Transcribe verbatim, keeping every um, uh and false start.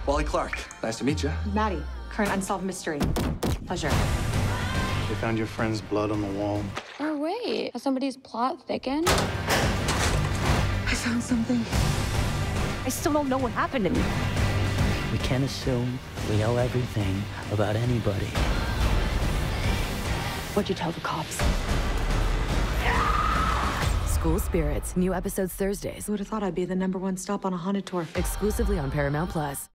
Wally Clark. Nice to meet you. Maddie, current unsolved mystery. Pleasure. They found your friend's blood on the wall. Oh, wait. Has somebody's plot thickened? I found something. I still don't know what happened to me. We can't assume we know everything about anybody. What'd you tell the cops? School Spirits. New episodes Thursdays. Who would have thought I'd be the number one stop on a haunted tour? Exclusively on Paramount Plus.